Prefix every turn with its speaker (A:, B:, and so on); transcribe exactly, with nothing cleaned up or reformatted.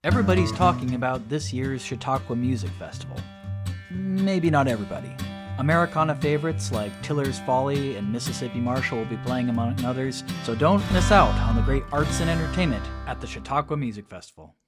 A: Everybody's talking about this year's Chautauqua Music Festival. Maybe not everybody. Americana favorites like Tiller's Folly and Mississippi Marshall will be playing among others, so don't miss out on the great arts and entertainment at the Chautauqua Music Festival.